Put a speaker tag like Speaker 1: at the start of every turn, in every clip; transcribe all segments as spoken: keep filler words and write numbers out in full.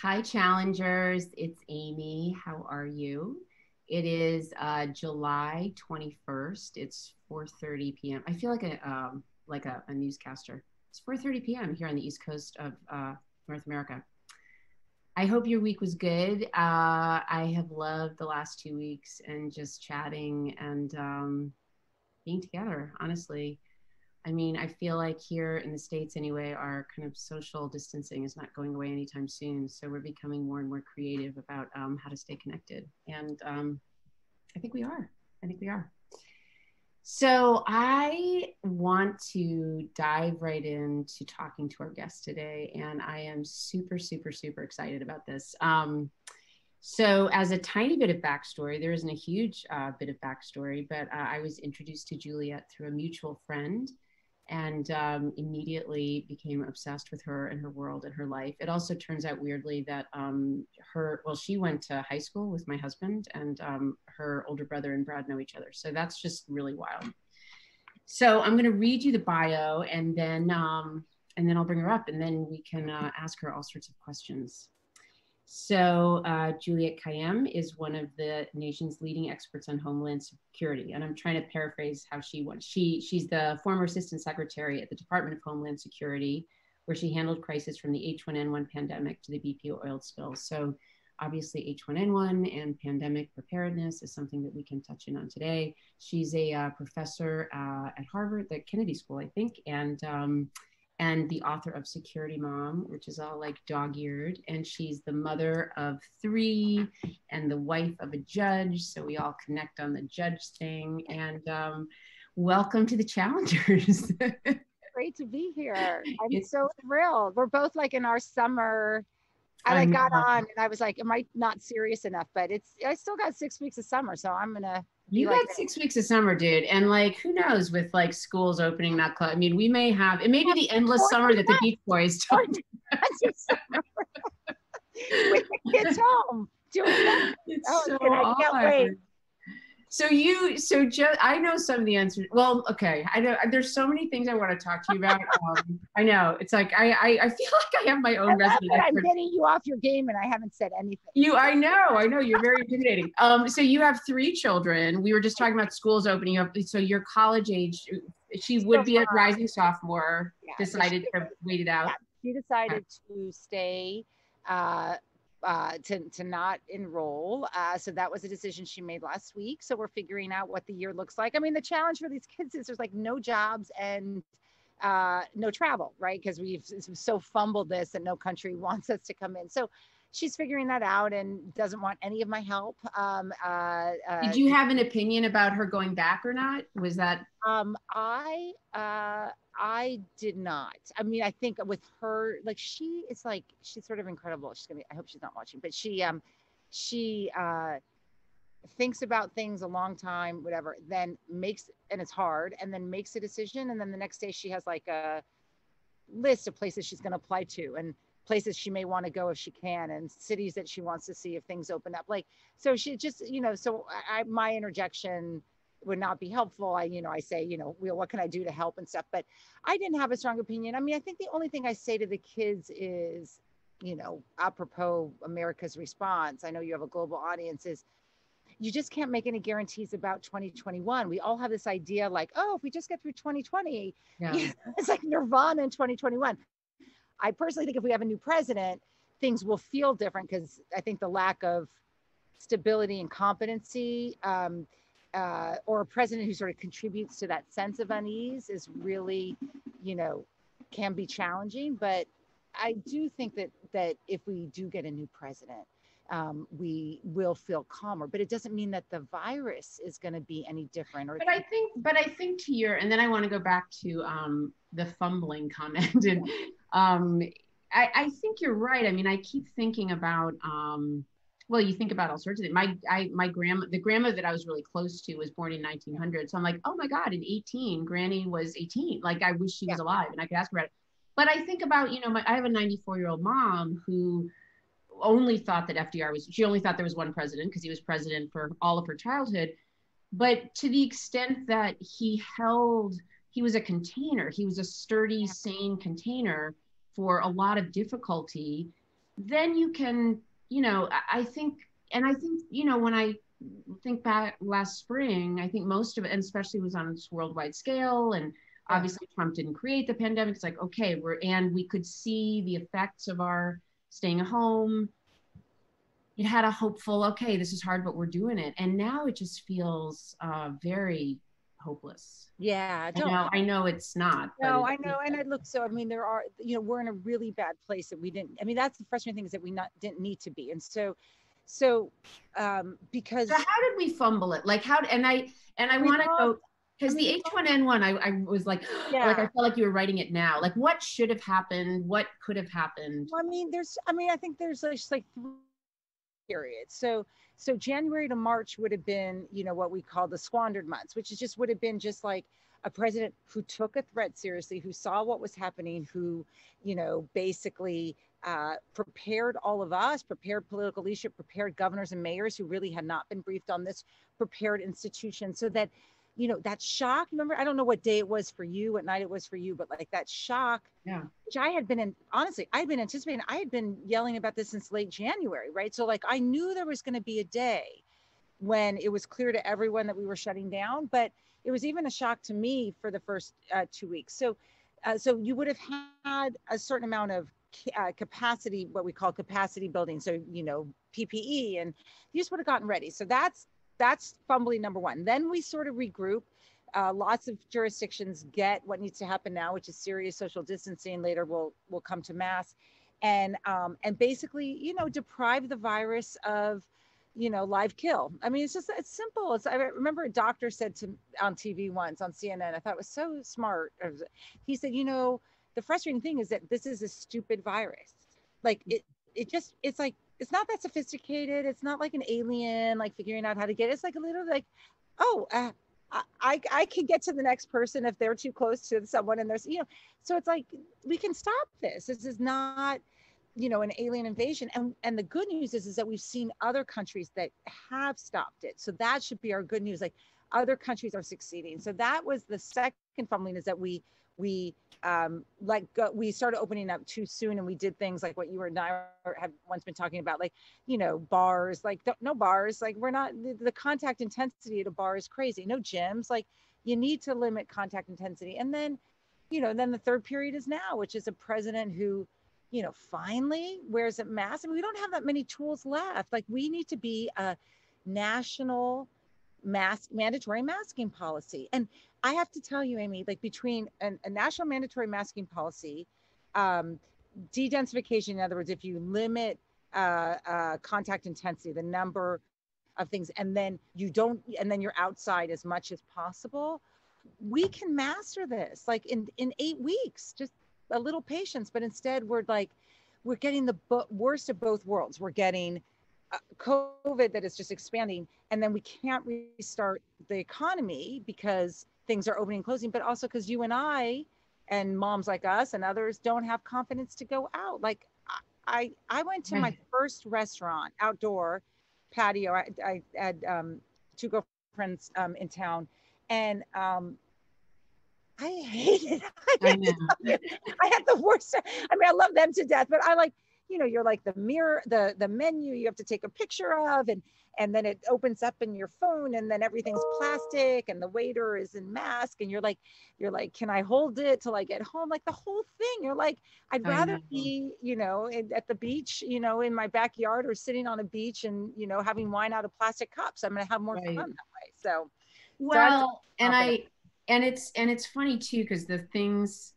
Speaker 1: Hi, challengers. It's Amy. How are you? It is uh, July twenty-first. It's four thirty p m. I feel like a um, like a, a newscaster. It's four thirty p m here on the East Coast of uh, North America. I hope your week was good. Uh, I have loved the last two weeks and just chatting and um, being together, honestly. I mean, I feel like here in the States anyway, our kind of social distancing is not going away anytime soon. So we're becoming more and more creative about um, how to stay connected. And um, I think we are. I think we are. So I want to dive right into talking to our guest today. And I am super, super, super excited about this. Um, so as a tiny bit of backstory, there isn't a huge uh, bit of backstory, but uh, I was introduced to Juliette through a mutual friend and um, immediately became obsessed with her and her world and her life. It also turns out weirdly that um, her, well, she went to high school with my husband, and um, her older brother and Brad know each other. So that's just really wild. So I'm going to read you the bio, and then um, and then I'll bring her up, and then we can uh, ask her all sorts of questions. So uh, Juliette Kayyem is one of the nation's leading experts on Homeland Security. And I'm trying to paraphrase how she was. She, she's the former assistant secretary at the Department of Homeland Security, where she handled crisis from the H one N one pandemic to the B P oil spill. So obviously H one N one and pandemic preparedness is something that we can touch in on today. She's a uh, professor uh, at Harvard, the Kennedy School, I think, and um, and the author of Security Mom, which is all like dog-eared. And she's the mother of three and the wife of a judge. So we all connect on the judge thing. And um, welcome to the Challengers.
Speaker 2: Great to be here. I'm
Speaker 1: It's,
Speaker 2: so thrilled. We're both like in our summer. I like
Speaker 1: I'm,
Speaker 2: got
Speaker 1: uh,
Speaker 2: on and I was like, am I not serious enough? But it's I still got six weeks of summer, so I'm gonna be
Speaker 1: you
Speaker 2: like
Speaker 1: got
Speaker 2: this.
Speaker 1: six weeks of summer, dude. And like, who knows with like schools opening, not close. I mean, we may have, it may be the endless summer that the Beach Boys talk.
Speaker 2: Months of summer with the kids home doing that.
Speaker 1: It's
Speaker 2: Oh,
Speaker 1: so
Speaker 2: and I can't wait.
Speaker 1: odd. So you, so just, I know some of the answers. Well, okay, I know there's so many things I want to talk to you about. Um, I know it's like I, I, I feel like I have my
Speaker 2: I
Speaker 1: own
Speaker 2: love
Speaker 1: resident
Speaker 2: that I'm
Speaker 1: expert.
Speaker 2: getting you off your game and I haven't said anything.
Speaker 1: You, I know, I know you're very intimidating. Um, so you have three children. We were just talking about schools opening up. So you're college age. She would be a rising sophomore.
Speaker 2: Yeah, so she,
Speaker 1: Decided to wait it out.
Speaker 2: yeah, she decided to stay uh, uh, to, to not enroll. Uh, so that was a decision she made last week. So we're figuring out what the year looks like. I mean, the challenge for these kids is there's like no jobs and uh, no travel, right? Because we've so fumbled this that no country wants us to come in. So she's figuring that out and doesn't want any of my help. Um, uh,
Speaker 1: Did
Speaker 2: uh,
Speaker 1: you have an opinion about her going back or not? Was that
Speaker 2: um, I uh, I did not. I mean, I think with her, like she is like she's sort of incredible. She's gonna. Be, I hope she's not watching, but she um she uh thinks about things a long time, whatever. Then makes and it's hard, and then makes a decision, and then the next day she has like a list of places she's going to apply to and places she may want to go if she can and cities that she wants to see if things open up, like so she just you know so I my interjection would not be helpful. I you know I say you know well, what can I do to help and stuff, but I didn't have a strong opinion. I mean, I think the only thing I say to the kids is, you know apropos America's response, I know you have a global audience, is you just can't make any guarantees about twenty twenty-one. We all have this idea like, oh, if we just get through twenty twenty,
Speaker 1: yeah.
Speaker 2: you know, it's like nirvana in twenty twenty-one. I personally think if we have a new president, things will feel different because I think the lack of stability and competency, um, uh, or a president who sort of contributes to that sense of unease is really, you know, can be challenging. But I do think that that if we do get a new president, um, we will feel calmer. But it doesn't mean that the virus is going to be any different. Or
Speaker 1: But I think, but I think to your, and then I want to go back to um, the fumbling comment. And um, I, I think you're right. I mean, I keep thinking about, um, well, you think about all sorts of things. My, I, my grandma, the grandma that I was really close to was born in nineteen hundred. So I'm like, oh my God, in eighteen, Granny was eighteen. Like, I wish she was
Speaker 2: yeah,
Speaker 1: alive and I could ask her about it. But I think about, you know, my, I have a ninety-four year old mom who only thought that F D R was, she only thought there was one president because he was president for all of her childhood. But to the extent that he held, he was a container, he was a sturdy, sane container for a lot of difficulty. then you can, you know, I, I think, and I think, you know, when I think back last spring, I think most of it, and especially was on this worldwide scale, and
Speaker 2: Yeah.
Speaker 1: obviously Trump didn't create the pandemic. It's like, okay, we're, and we could see the effects of our staying at home. It had a hopeful, okay, this is hard, but we're doing it. And now it just feels uh, very hopeless.
Speaker 2: Yeah.
Speaker 1: I
Speaker 2: Don't.
Speaker 1: know, I know it's not, but
Speaker 2: No,
Speaker 1: it,
Speaker 2: I know. And I look, so I mean, there are, you know, we're in a really bad place that we didn't, I mean, that's the frustrating thing, is that we not didn't need to be. And so, so um
Speaker 1: so
Speaker 2: because
Speaker 1: how did we fumble it? Like how, and I, and I
Speaker 2: we
Speaker 1: want to
Speaker 2: lost,
Speaker 1: go,
Speaker 2: I
Speaker 1: because
Speaker 2: mean,
Speaker 1: the
Speaker 2: we
Speaker 1: H
Speaker 2: lost,
Speaker 1: one N one, I, I was like, like I
Speaker 2: yeah.
Speaker 1: felt like you were writing it now. Like what should have happened? What could have happened?
Speaker 2: Well, I mean, there's, I mean, I think there's like, just like three periods. So, so January to March would have been, you know, what we call the squandered months, which is just would have been just like a president who took a threat seriously, who saw what was happening, who, you know, basically uh, prepared all of us, prepared political leadership, prepared governors and mayors who really had not been briefed on this, prepared institutions, so that, you know, that shock. Remember, I don't know what day it was for you, what night it was for you, but like that shock,
Speaker 1: Yeah.
Speaker 2: which I had been in, honestly, I had been anticipating, I had been yelling about this since late January, right? So like I knew there was going to be a day when it was clear to everyone that we were shutting down, but it was even a shock to me for the first uh, two weeks. So, uh, so you would have had a certain amount of uh, capacity, what we call capacity building. So, you know, P P E, and you just would have gotten ready. So that's, that's fumbling number one. Then we sort of regroup. Uh, lots of jurisdictions get what needs to happen now, which is serious social distancing. Later, we'll we'll come to mass, and um, and basically, you know, deprive the virus of, you know, live kill. I mean, it's just, it's simple. It's, I remember a doctor said to on T V once on C N N, I thought it was so smart. He said, you know, the frustrating thing is that this is a stupid virus. Like it, it just, it's like, it's not that sophisticated. It's not like an alien, like figuring out how to get it. It's like a little like, oh, uh, I, I can get to the next person if they're too close to someone, and there's, you know, so it's like, we can stop this. This is not, you know, an alien invasion. And and the good news is, is that we've seen other countries that have stopped it. So that should be our good news. Like other countries are succeeding. So that was the second fumbling, is that we, we um like uh, we started opening up too soon, and we did things like what you and I have once been talking about, like, you know, bars, like no bars, like we're not, the, the contact intensity at a bar is crazy. No gyms, like you need to limit contact intensity. And then, you know, then the third period is now, which is a president who, you know, finally wears a mask. I mean, we don't have that many tools left. Like we need to be a national mask, mandatory masking policy. And I have to tell you, Amy, like between an, a national mandatory masking policy, um, de-densification, in other words, if you limit uh, uh, contact intensity, the number of things, and then you don't, and then you're outside as much as possible, we can master this like in, in eight weeks, just a little patience. But instead we're like, we're getting the bo- worst of both worlds. We're getting uh, COVID that is just expanding, and then we can't restart the economy because things are opening and closing, but also because you and I and moms like us and others don't have confidence to go out. Like I, I went to my
Speaker 1: Right.
Speaker 2: first restaurant outdoor patio. I, I had um, two girlfriends um, in town, and um, I hated it. I
Speaker 1: I
Speaker 2: have to
Speaker 1: know.
Speaker 2: tell you, I had the worst. I mean, I love them to death, but I like, you know, you're like the mirror, the the menu you have to take a picture of, and and then it opens up in your phone, and then everything's plastic, and the waiter is in mask, and you're like, you're like, can I hold it till I get home? Like the whole thing. You're like, I'd
Speaker 1: I
Speaker 2: rather
Speaker 1: know.
Speaker 2: be, you know, in, at the beach, you know, in my backyard, or sitting on a beach and, you know, having wine out of plastic cups. I'm gonna have more fun
Speaker 1: Right.
Speaker 2: that way. So, so I was
Speaker 1: Well, and
Speaker 2: confident.
Speaker 1: I, and it's, and it's funny too, because the things,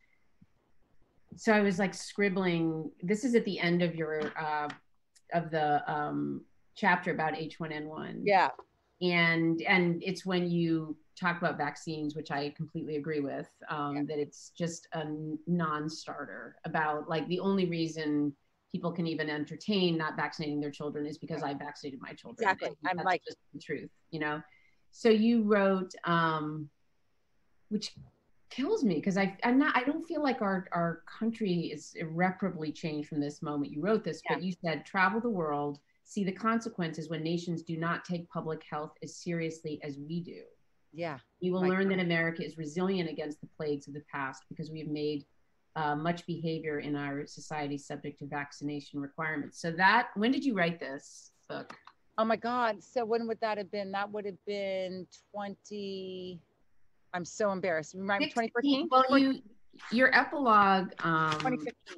Speaker 1: so I was like scribbling, this is at the end of your, uh, of the um, chapter about H one N one.
Speaker 2: Yeah.
Speaker 1: And, and it's when you talk about vaccines, which I completely agree with,
Speaker 2: Yeah.
Speaker 1: um, that it's just a non-starter. About like the only reason people can even entertain not vaccinating their children is because I vaccinated my children.
Speaker 2: Exactly.
Speaker 1: And
Speaker 2: I'm
Speaker 1: that's
Speaker 2: like,
Speaker 1: just the truth, you know? So you wrote, um, which kills me because I I'm not I don't feel like our our country is irreparably changed from this moment you wrote this,
Speaker 2: yeah,
Speaker 1: but you said travel the world, see the consequences when nations do not take public health as seriously as we do.
Speaker 2: yeah.
Speaker 1: You will
Speaker 2: Like,
Speaker 1: learn that America is resilient against the plagues of the past because we have made uh, much behavior in our society subject to vaccination requirements. So that, when did you write this book?
Speaker 2: Oh my God. So when would that have been? That would have been twenty. I'm so embarrassed. Remind me, twenty fourteen?
Speaker 1: Well, you, your epilogue, um,
Speaker 2: twenty fifteen.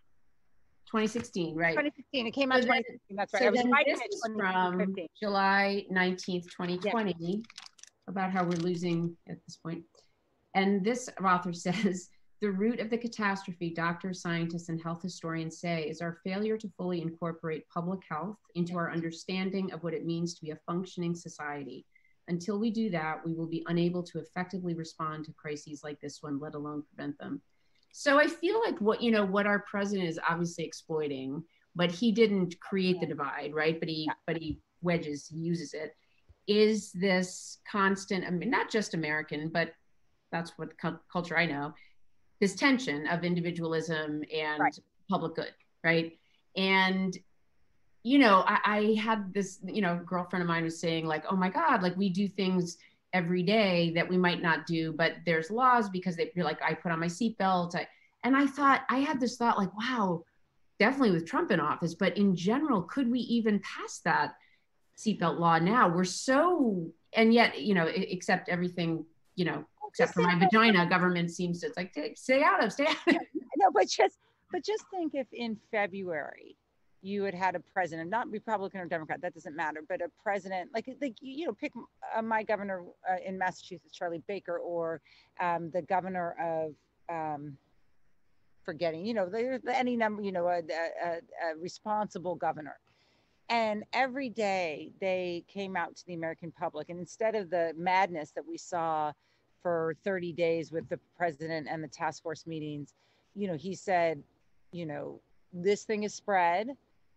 Speaker 1: twenty sixteen, right?
Speaker 2: twenty fifteen. It came out
Speaker 1: So
Speaker 2: twenty fifteen. That's right.
Speaker 1: So
Speaker 2: I was
Speaker 1: then
Speaker 2: writing
Speaker 1: this
Speaker 2: it
Speaker 1: is from July nineteenth, twenty twenty, yeah. About how we're losing at this point. And this author says, the root of the catastrophe doctors, scientists, and health historians say is our failure to fully incorporate public health into our understanding of what it means to be a functioning society. Until we do that, we will be unable to effectively respond to crises like this one, let alone prevent them. So I feel like what, you know, what our president is obviously exploiting, but he didn't create the divide, right? But he, but he wedges, he uses it, is this constant, I mean, not just American, but that's what culture I know, this tension of individualism and right. public good, right? And, you know, I, I had this, you know, girlfriend of mine was saying like, oh my God, like we do things every day that we might not do, but there's laws because they feel like I put on my seatbelt. I, and I thought, I had this thought like, wow, definitely with Trump in office, but in general, could we even pass that seatbelt law now? We're so, and yet, you know, except everything, you know, except for my vagina, government seems to, it's like, stay out of, stay out of.
Speaker 2: No, but just, but just think if in February you had had a president, not Republican or Democrat, that doesn't matter, but a president, like, like you know, pick uh, my governor uh, in Massachusetts, Charlie Baker, or um, the governor of, um, forgetting, you know, there's any number, you know, a, a, a responsible governor. And every day they came out to the American public, and instead of the madness that we saw for thirty days with the president and the task force meetings, you know, he said, you know, this thing is spread.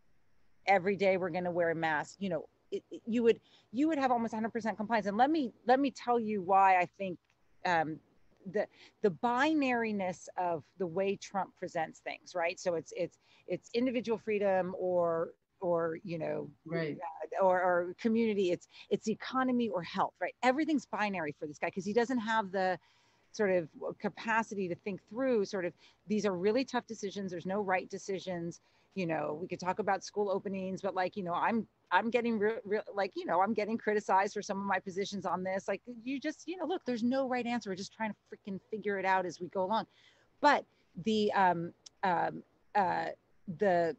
Speaker 2: Every day we're going to wear a mask. You know, it, it, you would you would have almost one hundred percent compliance. And let me let me tell you why I think um, the the binariness of the way Trump presents things, right? So it's it's it's individual freedom or or you know
Speaker 1: right
Speaker 2: uh, or, or community, it's it's economy or health, right? Everything's binary for this guy because he doesn't have the sort of capacity to think through sort of these are really tough decisions. There's no right decisions. You know, we could talk about school openings, but like, you know, I'm I'm getting real, real like, you know, I'm getting criticized for some of my positions on this. Like, you just, you know, look, there's no right answer. We're just trying to freaking figure it out as we go along. But the um um uh the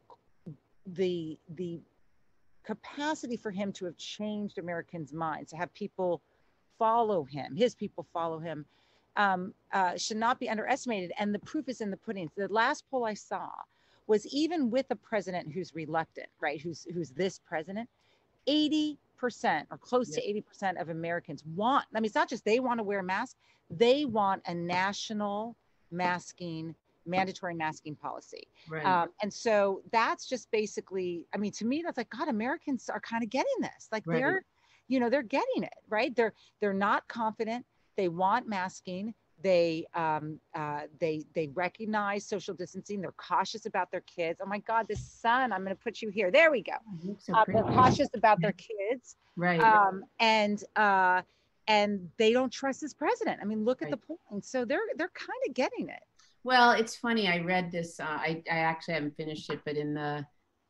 Speaker 2: the the capacity for him to have changed Americans' minds, to have people follow him, his people follow him, um, uh, should not be underestimated. And the proof is in the pudding. The last poll I saw was even with a president who's reluctant, right, who's who's this president, eighty percent or close yep. to eighty percent of Americans want, I mean, it's not just they want to wear a mask, they want a national masking mandatory masking policy.
Speaker 1: Right.
Speaker 2: Um, and so that's just basically, I mean, to me, that's like, God, Americans are kind of getting this. Like right. they're, you know, they're getting it, right? They're, they're not confident. They want masking. They, um, uh, they, they recognize social distancing. They're cautious about their kids. Oh my God, this sun, I'm going to put you here. There we go.
Speaker 1: So
Speaker 2: uh, they're cautious about their kids.
Speaker 1: Right.
Speaker 2: Um, and, uh, and they don't trust this president. I mean, look
Speaker 1: right.
Speaker 2: at the polling. So they're, they're kind of getting it.
Speaker 1: Well, it's funny. I read this. Uh, I I actually haven't finished it, but in the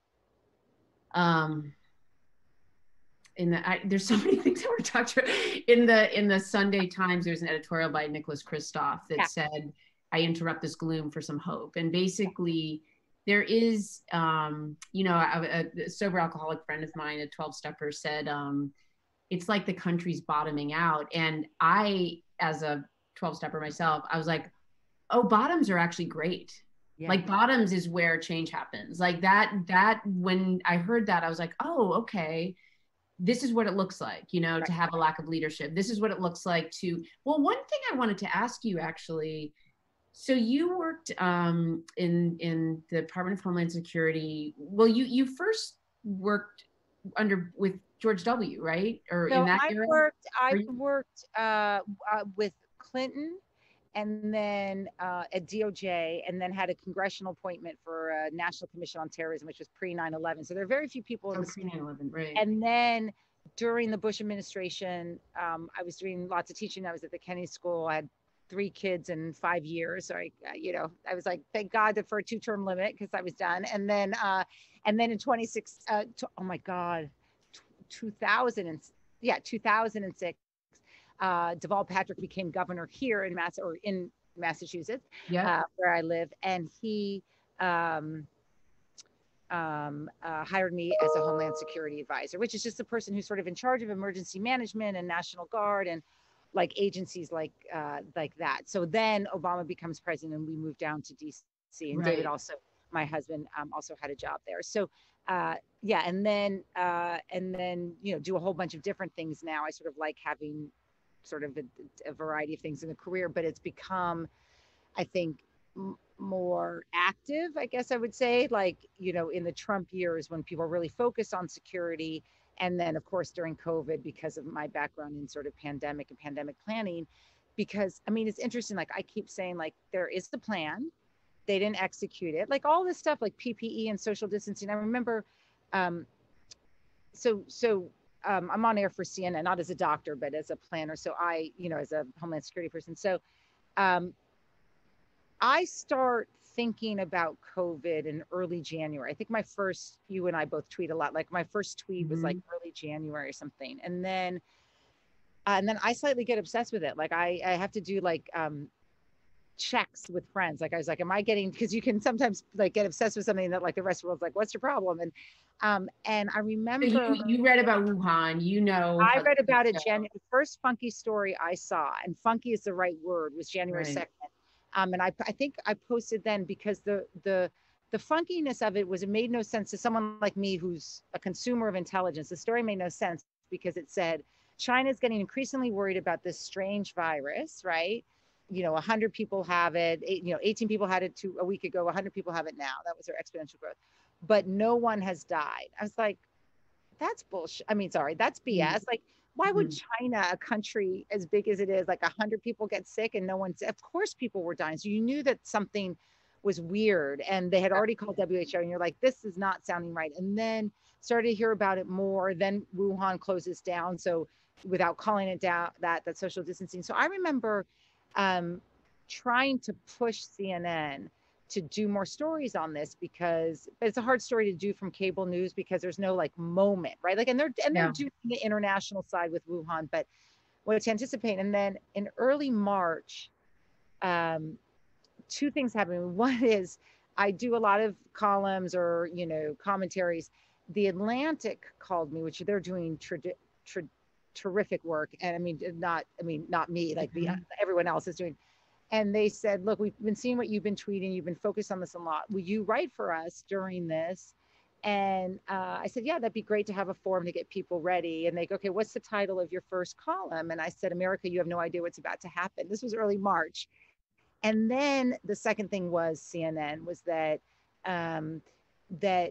Speaker 1: um in the I, there's so many things that were talked about in the in the Sunday Times. There's an editorial by Nicholas Kristof that yeah. said, "I interrupt this gloom for some hope." And basically, there is, um, you know, a, a sober alcoholic friend of mine, a twelve-stepper, said, um, "It's like the country's bottoming out." And I, as a twelve-stepper myself, I was like, oh, bottoms are actually great. Yeah. Like bottoms is where change happens. Like that, that when I heard that, I was like, oh, okay, this is what it looks like, you know, right. to have a lack of leadership. This is what it looks like to, well, one thing I wanted to ask you actually, so you worked um, in, in the Department of Homeland Security. Well, you, you first worked under, with George W., right? Or
Speaker 2: so
Speaker 1: in that
Speaker 2: I
Speaker 1: era?
Speaker 2: worked, I you- worked uh, uh, with Clinton, and then uh, at D O J, and then had a congressional appointment for a National Commission on Terrorism, which was pre nine eleven. So there are very few people in
Speaker 1: oh,
Speaker 2: the
Speaker 1: pre nine eleven, right.
Speaker 2: And then during the Bush administration, um, I was doing lots of teaching. I was at the Kennedy School. I had three kids in five years. So I, uh, you know, I was like, thank God for a two term limit because I was done. And then, uh, and then in twenty-six, uh, t- oh my God, t- two thousand and yeah, two thousand six, uh, Deval Patrick became governor here in Mass or in Massachusetts,
Speaker 1: Yep.
Speaker 2: uh, where I live, and he um, um, uh, hired me as a Homeland Security advisor, which is just the person who's sort of in charge of emergency management and National Guard and like agencies like uh, like that. So then Obama becomes president, and we moved down to D C. And David
Speaker 1: Right.
Speaker 2: also, my husband, um, also had a job there. So uh, yeah, and then uh, and then you know do a whole bunch of different things now. I sort of like having sort of a, a variety of things in the career, but it's become, I think, m- more active, I guess I would say, like, you know, in the Trump years when people really focused on security. And then, of course, during COVID, because of my background in sort of pandemic and pandemic planning, because I mean, it's interesting. Like, I keep saying, like, there is the plan, they didn't execute it, like all this stuff, like P P E and social distancing. I remember, um, so, so, um, I'm on air for C N N, not as a doctor, but as a planner. So I, you know, as a Homeland Security person. So, um, I start thinking about COVID in early January. I think my first, you and I both tweet a lot. Like my first tweet was like
Speaker 1: Hmm.
Speaker 2: early January or something. And then, uh, and then I slightly get obsessed with it. Like I, I have to do like um, checks with friends. Like I was like, am I getting, because you can sometimes like get obsessed with something that like the rest of the world's like, what's your problem? And, um, and I
Speaker 1: So
Speaker 2: remember
Speaker 1: you you read about Wuhan. You know
Speaker 2: I
Speaker 1: how
Speaker 2: read
Speaker 1: things
Speaker 2: about it.
Speaker 1: go.
Speaker 2: Jan- the first funky story I saw, and funky is the right word, was January
Speaker 1: Right.
Speaker 2: second. Um, and I, I think I posted then because the the the funkiness of it was it made no sense to someone like me who's a consumer of intelligence. The story made no sense because it said China's getting increasingly worried about this strange virus, right? You know, one hundred people have it. Eight, you know, eighteen people had it two, a week ago. one hundred people have it now. That was their exponential growth, but no one has died. I was like, that's bullshit. I mean, sorry, that's B S. Like, why would
Speaker 1: Mm-hmm.
Speaker 2: China, a country as big as it is, like a hundred people get sick and no one's, of course people were dying. So you knew that something was weird and they had already called W H O and you're like, this is not sounding right. And then started to hear about it more. Then Wuhan closes down. So without calling it down that, that social distancing. So I remember um, trying to push C N N to do more stories on this because it's a hard story to do from cable news because there's no like moment, right? Like, and they're and they're
Speaker 1: Yeah.
Speaker 2: doing the international side with Wuhan, but what to anticipate. And then in early March, um, two things happened. One is I do a lot of columns or you know commentaries. The Atlantic called me, which they're doing tradi- tra- terrific work, and I mean not I mean not me, like the
Speaker 1: Hmm.
Speaker 2: everyone else is doing, and they said, look, we've been seeing what you've been tweeting. You've been focused on this a lot. Will you write for us during this? And uh, I said, yeah, that'd be great to have a forum to get people ready. And they go, okay, what's the title of your first column? And I said, America, you have no idea what's about to happen. This was early March. And then the second thing was C N N was that um, that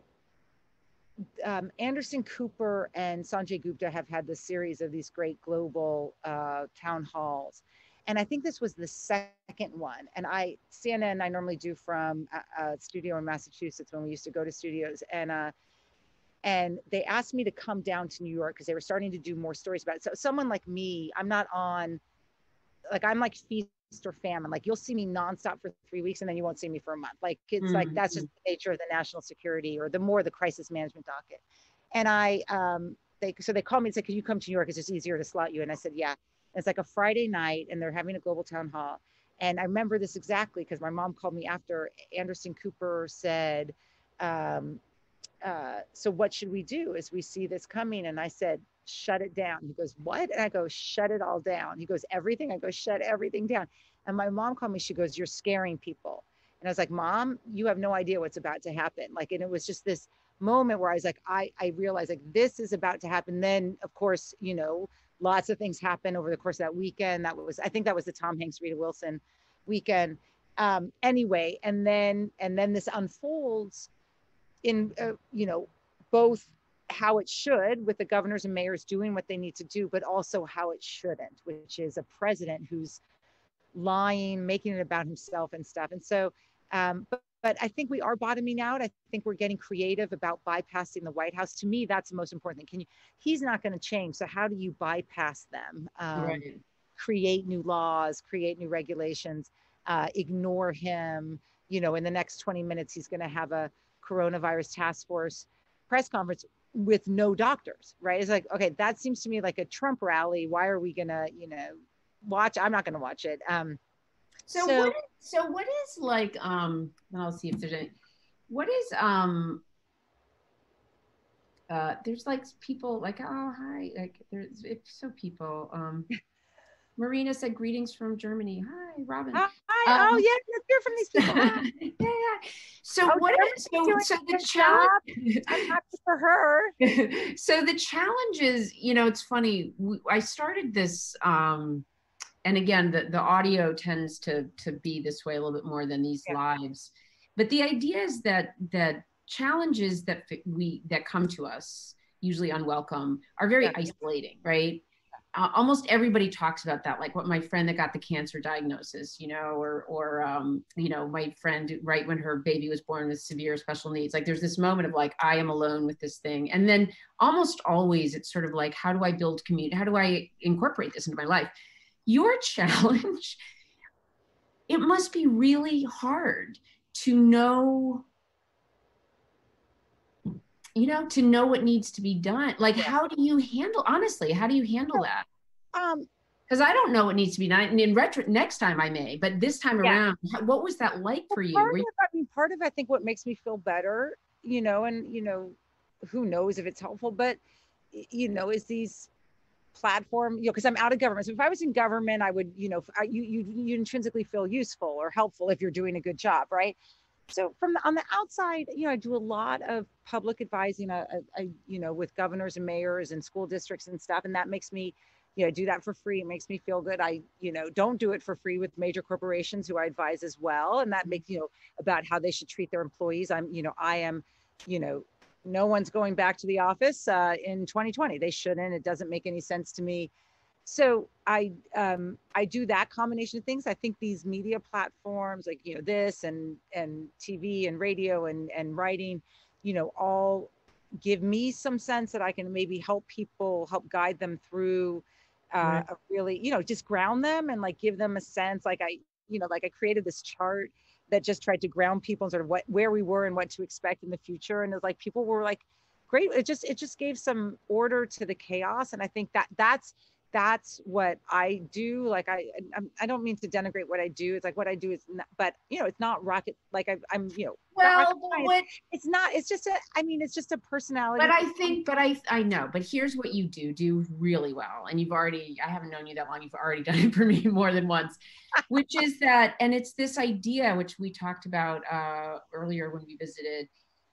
Speaker 2: um, Anderson Cooper and Sanjay Gupta have had this series of these great global uh, town halls. And I think this was the second one. And I, C N N, I normally do from a, a studio in Massachusetts when we used to go to studios. And, uh, and they asked me to come down to New York because they were starting to do more stories about it. So someone like me, I'm not on, like, I'm like feast or famine. Like, you'll see me nonstop for three weeks and then you won't see me for a month. Like, it's like, that's
Speaker 1: Mm-hmm.
Speaker 2: just the nature of the national security or the more the crisis management docket. And I, um, they, so they called me and said, can you come to New York? It's just easier to slot you. And I said, yeah. And it's like a Friday night and they're having a global town hall. And I remember this exactly because my mom called me after. Anderson Cooper said, um, uh, so what should we do as we see this coming? And I said, shut it down. He goes, what? And I go, shut it all down. He goes, everything? I go, shut everything down. And my mom called me, she goes, you're scaring people. And I was like, Mom, you have no idea what's about to happen. Like, and it was just this moment where I was like, I, I realized like this is about to happen. Then of course, you know, lots of things happened over the course of that weekend. That was, I think that was the Tom Hanks, Rita Wilson weekend. Um, anyway, and then, and then this unfolds in, uh, you know, both how it should with the governors and mayors doing what they need to do, but also how it shouldn't, which is a president who's lying, making it about himself and stuff. And so, um, but, but I think we are bottoming out. I think we're getting creative about bypassing the White House. To me, that's the most important thing. Can you, he's not going to change. So how do you bypass them? Um,
Speaker 1: Right.
Speaker 2: create new laws, create new regulations, uh, ignore him. You know, in the next twenty minutes, he's going to have a coronavirus task force press conference with no doctors, right? It's like, okay, that seems to me like a Trump rally. Why are we going to, you know, watch? I'm not going to watch it. Um,
Speaker 1: So what
Speaker 2: so
Speaker 1: is, so what is like um I'll see if there's any, what is um uh there's like people like, oh hi, like there's it's so people um Marina said greetings from Germany. Hi, Robin.
Speaker 2: hi, oh
Speaker 1: Um,
Speaker 2: yeah, let's hear from these people. Hi.
Speaker 1: yeah, yeah. So
Speaker 2: Oh,
Speaker 1: what is
Speaker 2: everybody's
Speaker 1: so
Speaker 2: doing
Speaker 1: so
Speaker 2: a
Speaker 1: the
Speaker 2: good job.
Speaker 1: challenge?
Speaker 2: I'm happy for her.
Speaker 1: So the challenge is, you know, it's funny. I started this, um, and again, the the audio tends to to be this way a little bit more than these
Speaker 2: Yeah,
Speaker 1: lives. But the idea is that that challenges that we that come to us, usually unwelcome, are very
Speaker 2: yeah,
Speaker 1: isolating, right? Uh, almost everybody talks about that, like what my friend that got the cancer diagnosis, you know, or or um, you know, my friend right when her baby was born with severe special needs. Like there's this moment of like, I am alone with this thing, and then almost always it's sort of like, how do I build community? How do I incorporate this into my life? Your challenge, it must be really hard to know, you know, to know what needs to be done. Like,
Speaker 2: yeah.
Speaker 1: how do you handle, honestly, how do you handle that?
Speaker 2: Um,
Speaker 1: Because I don't know what needs to be done. And in retro, next time I may, but this time
Speaker 2: yeah.
Speaker 1: around, what was that like
Speaker 2: Well,
Speaker 1: for you?
Speaker 2: part
Speaker 1: Were you
Speaker 2: of, I mean, part of, I think what makes me feel better, you know, and, you know, who knows if it's helpful, but, you know, is these platform, you know, because I'm out of government. So if I was in government, I would, you know, I, you, you, you intrinsically feel useful or helpful if you're doing a good job, right? So from the, on the outside, you know, I do a lot of public advising, uh, I, I, you know, with governors and mayors and school districts and stuff. And that makes me, you know, do that for free. It makes me feel good. I, you know, don't do it for free with major corporations who I advise as well. And that makes, you know, about how they should treat their employees. I'm, you know, I am, you know, no one's going back to the office uh, in twenty twenty. They shouldn't. It doesn't make any sense to me. So I um, I do that combination of things. I think these media platforms like, you know, this and and T V and radio and and writing, you know, all give me some sense that I can maybe help people, help guide them through uh,
Speaker 1: right.
Speaker 2: a really, you know, just ground them and like give them a sense. Like I, you know, like I created this chart that just tried to ground people and sort of what where we were and what to expect in the future. And it's like people were like, great. It just it just gave some order to the chaos. And I think that that's that's what I do. Like I, I'm, I don't mean to denigrate what I do. It's like what I do is, not, but you know, it's not rocket. Like I, I'm, you know, not
Speaker 1: Well,
Speaker 2: rocket
Speaker 1: but
Speaker 2: science.
Speaker 1: what,
Speaker 2: It's not. It's just a. I mean, it's just a
Speaker 1: but
Speaker 2: personality.
Speaker 1: I think, but I, I know, but here's what you do, do really well. And you've already, I haven't known you that long. You've already done it for me more than once, which is that, and it's this idea, which we talked about uh, earlier when we visited,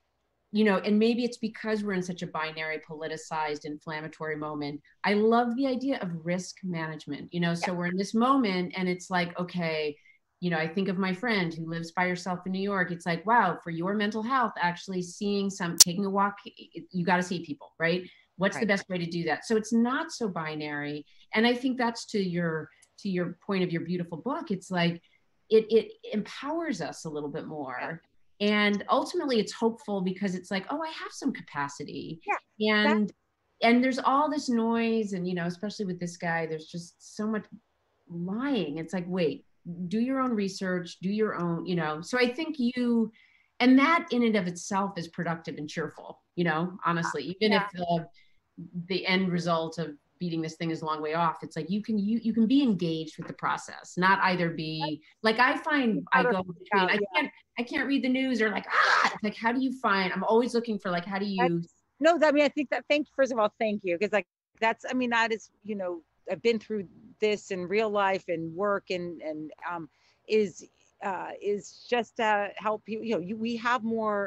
Speaker 1: you know, and maybe it's because we're in such a binary, politicized, inflammatory moment. I love the idea of risk management, you know,
Speaker 2: Yeah,
Speaker 1: so we're in this moment and it's like, okay, you know, I think of my friend who lives by herself in New York. It's like, wow, for your mental health, actually seeing some, taking a walk, you got to see people, right? What's the
Speaker 2: right.
Speaker 1: best way to do that? So it's not so binary. And I think that's to your, to your point of your beautiful book. It's like, it, it empowers us a little bit
Speaker 2: Yeah,
Speaker 1: more, and ultimately it's hopeful because it's like, oh, I have some capacity.
Speaker 2: yeah. That
Speaker 1: and and there's all this noise, and you know, especially with this guy, there's just so much lying. It's like, wait, do your own research, do your own, you know. So I think you, and that in and of itself is productive and cheerful, you know, honestly, even
Speaker 2: yeah.
Speaker 1: if the the end result of beating this thing is a long way off. It's like you can you you can be engaged with the process, not either be like, I find I go between,
Speaker 2: Out.
Speaker 1: I
Speaker 2: Yeah.
Speaker 1: can't I can't read the news, or like, ah, it's like, how do you find, I'm always looking for like, how do
Speaker 2: That's,
Speaker 1: you,
Speaker 2: no, I mean, I think that, thank you, first of all, thank you. Because like, that's, I mean, that is, you know, I've been through this in real life and work and, and, um, is, uh, is just to help you, you know, you, we have more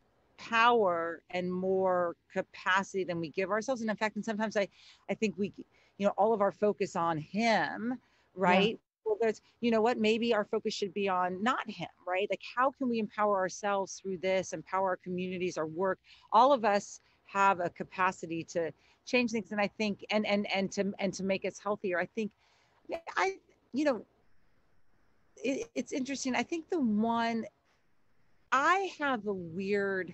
Speaker 2: power and more capacity than we give ourselves. And in fact, and sometimes I, I think we, you know, all of our focus on him,
Speaker 1: yeah,
Speaker 2: right? Well, there's, you know what, maybe our focus should be on not him, right? Like, how can we empower ourselves through this, empower our communities, our work? All of us have a capacity to change things. And I think, and, and, and to, and to make us healthier. I think, I, you know, it, it's interesting. I think the one, I have a weird,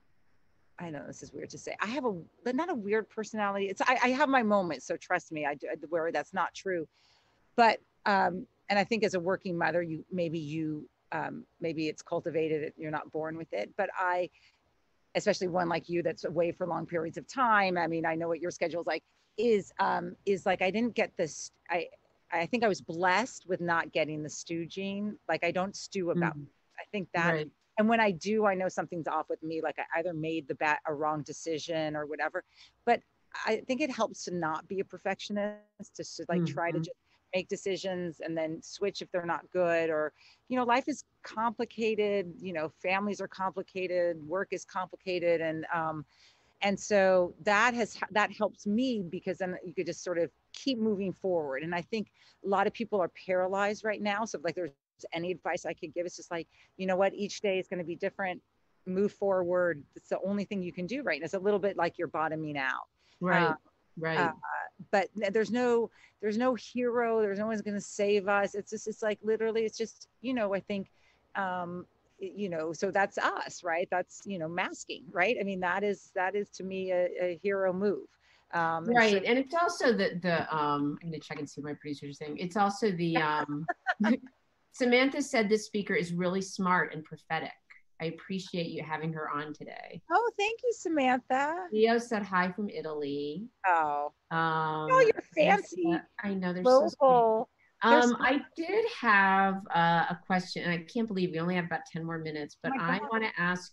Speaker 2: I know this is weird to say. I have a, but not a weird personality. It's I, I have my moments, so trust me. I do where that's not true. but, um, and I think as a working mother, you, maybe you, um, maybe it's cultivated, you're not born with it, but I, especially one like you that's away for long periods of time. I mean, I know what your schedule is like, is, um, is like, I didn't get this. I, I think I was blessed with not getting the stew gene. Like I don't stew about,
Speaker 1: Mm,
Speaker 2: I think that,
Speaker 1: right.
Speaker 2: and when I do, I know something's off with me. Like I either made the bat a wrong decision or whatever, but I think it helps to not be a perfectionist, just to like try to
Speaker 1: Hmm.
Speaker 2: just make decisions and then switch if they're not good. Or, you know, life is complicated, you know, families are complicated, work is complicated. And, um, and so that has, that helps me because then you could just sort of keep moving forward. And I think a lot of people are paralyzed right now. So if like there's any advice I could give, it's just like, you know what, each day is going to be different, move forward. It's the only thing you can do right now. It's a little bit like you're bottoming out. Uh,
Speaker 1: Right.
Speaker 2: uh,
Speaker 1: Right.
Speaker 2: but there's no, there's no hero, there's no one's going to save us. It's just, it's like literally, it's just, you know, I think, um, you know, so that's us, right? That's, you know, masking, right? I mean, that is, that is to me a, a hero move. Um, and so,
Speaker 1: Right. And it's also the the um I'm gonna check and see what my producers are saying. It's also the um Samantha said this speaker is really smart and prophetic. I appreciate you having her on today.
Speaker 2: oh, thank you, Samantha.
Speaker 1: Leo said hi from Italy.
Speaker 2: Oh,
Speaker 1: Um,
Speaker 2: oh, you're fancy.
Speaker 1: Lisa, I know they're so sweet.
Speaker 2: Global. There's,
Speaker 1: Um,
Speaker 2: oh
Speaker 1: I did have uh, a question, and I can't believe we only have about ten more minutes, but
Speaker 2: my
Speaker 1: I
Speaker 2: God.
Speaker 1: want to ask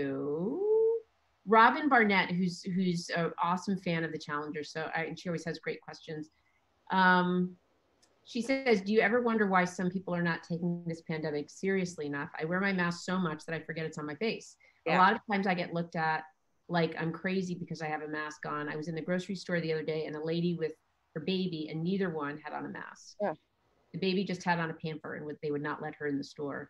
Speaker 1: you, Robin Barnett, who's who's an awesome fan of the Challenger, so I, and she always has great questions. Um, she says, "Do you ever wonder why some people are not taking this pandemic seriously enough? I wear my mask so much that I forget it's on my face. A
Speaker 2: Yeah.
Speaker 1: lot of times I get looked at like I'm crazy because I have a mask on. I was in the grocery store the other day and a lady with her baby, and neither one had on a mask.
Speaker 2: Yeah.
Speaker 1: The baby just had on a pamper, and they would not let her in the store.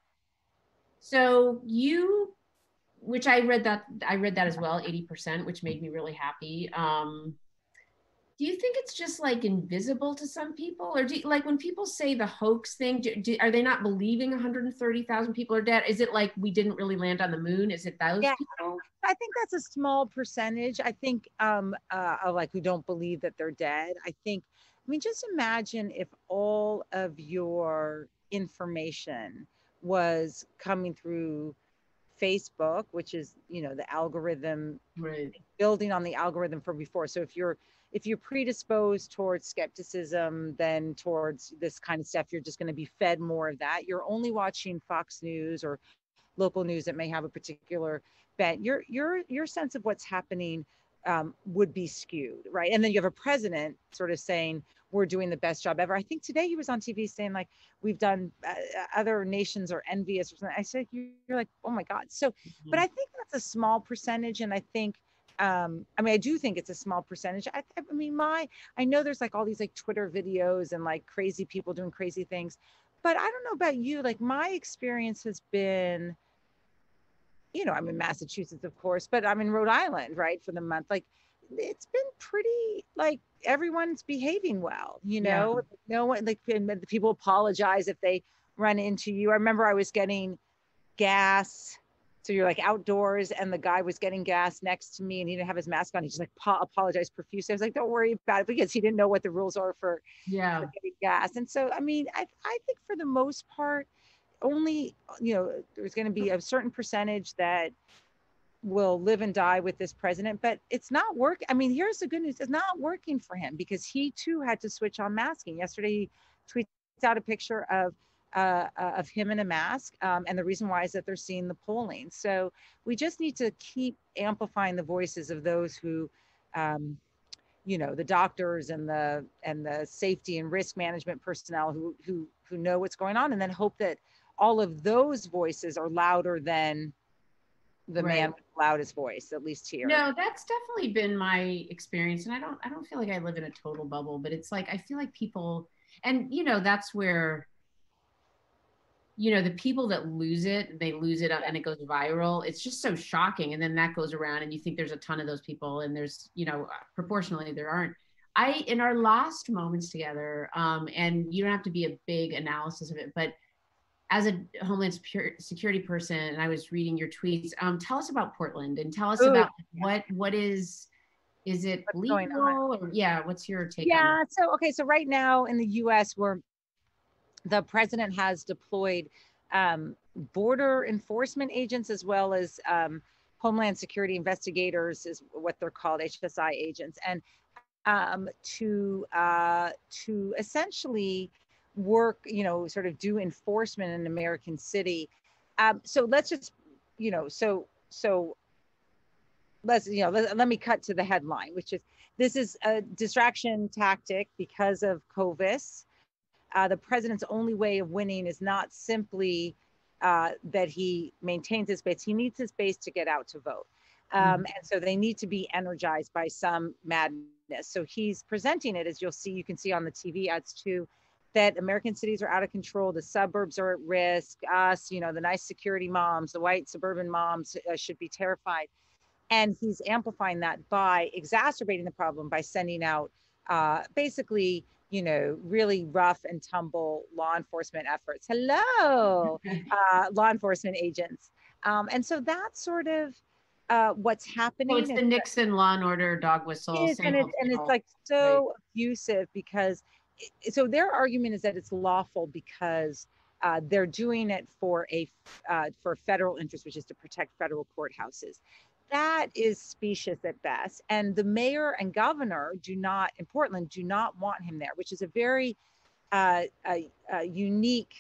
Speaker 1: So you, which I read that I read that as well, eighty percent, which made me really happy. Um, do you think it's just like invisible to some people, or do you, like when people say the hoax thing, do, do, are they not believing one hundred thirty thousand people are dead? Is it like we didn't really land on the moon? Is it those
Speaker 2: Yeah.
Speaker 1: people?
Speaker 2: I think that's a small percentage. I think, um, uh, of like who don't believe that they're dead. I think, I mean, just imagine if all of your information was coming through Facebook, which is, you know, the algorithm,
Speaker 1: Right.
Speaker 2: building on the algorithm from before. So if you're, if you're predisposed towards skepticism, then towards this kind of stuff, you're just going to be fed more of that. You're only watching Fox News or local news that may have a particular bent. Your your your sense of what's happening, um, would be skewed, right? And then you have a president sort of saying we're doing the best job ever. I think today he was on T V saying like we've done, uh, other nations are envious or something. I said you're like, oh my God. So, but
Speaker 1: Mhm.
Speaker 2: I think that's a small percentage, and I think. Um, I mean, I do think it's a small percentage. I, I mean, my, I know there's like all these like Twitter videos and like crazy people doing crazy things, but I don't know about you. Like my experience has been, you know, I'm in Massachusetts, of course, but I'm in Rhode Island, right, for the month. Like, it's been pretty, like, everyone's behaving well, you
Speaker 1: Yeah.
Speaker 2: know, no one, like, the people apologize if they run into you. I remember I was getting gas. So you're like outdoors, and the guy was getting gas next to me, and he didn't have his mask on. He just like apologized profusely. I was like, don't worry about it, because he didn't know what the rules are for, for
Speaker 1: Yeah.
Speaker 2: getting gas. And so, I mean, I, I think for the most part, only, you know, there's going to be a certain percentage that will live and die with this president, but it's not working. I mean, here's the good news. It's not working for him, because he too had to switch on masking. Yesterday, he tweets out a picture of, uh, uh, of him in a mask. Um, and the reason why is that they're seeing the polling. So we just need to keep amplifying the voices of those who, um, you know, the doctors and the, and the safety and risk management personnel who, who, who know what's going on, and then hope that all of those voices are louder than the man
Speaker 1: Right.
Speaker 2: with the loudest voice, at least here.
Speaker 1: No, that's definitely been my experience. And I don't I don't feel like I live in a total bubble, but it's like I feel like people, and you know, that's where, you know, the people that lose it, they lose it
Speaker 2: Yeah.
Speaker 1: and it goes viral. It's just so shocking. And then that goes around and you think there's a ton of those people, and there's, you know, proportionally there aren't. I, in our last moments together, um, and you don't have to be a big analysis of it, but as a Homeland Security person, and I was reading your tweets, um, tell us about Portland and tell us
Speaker 2: Ooh,
Speaker 1: about what, what is, is it
Speaker 2: what's going on?
Speaker 1: legal, or yeah, what's your take on that?
Speaker 2: Yeah. So, okay. So right now in the U S, we're the president has deployed um, border enforcement agents as well as um, Homeland Security investigators, is what they're called, H S I agents, and um, to uh, to essentially work, you know, sort of do enforcement in American City. Um, so let's just, you know, so so let's, you know, let, let me cut to the headline, which is this is a distraction tactic because of COVID. Uh, the president's only way of winning is not simply uh, that he maintains his base. He needs his base to get out to vote. Um,
Speaker 1: Mm-hmm.
Speaker 2: and so they need to be energized by some madness. So he's presenting it, as you'll see, you can see on the T V ads too, that American cities are out of control. The suburbs are at risk. Us, you know, the nice security moms, the white suburban moms uh, should be terrified. And he's amplifying that by exacerbating the problem by sending out uh, basically, you know, really rough and tumble law enforcement efforts. Hello, uh, law enforcement agents. Um, and so that's sort of uh, what's
Speaker 1: So
Speaker 2: happening.
Speaker 1: it's the Nixon Law and Order dog whistle,
Speaker 2: Is, and
Speaker 1: same
Speaker 2: it's
Speaker 1: old,
Speaker 2: and
Speaker 1: same
Speaker 2: it's
Speaker 1: old.
Speaker 2: like
Speaker 1: Right.
Speaker 2: so abusive because it, so their argument is that it's lawful because uh, they're doing it for a uh, for federal interest, which is to protect federal courthouses. That is specious at best, and the mayor and governor do not in Portland do not want him there, which is a very uh, a, a unique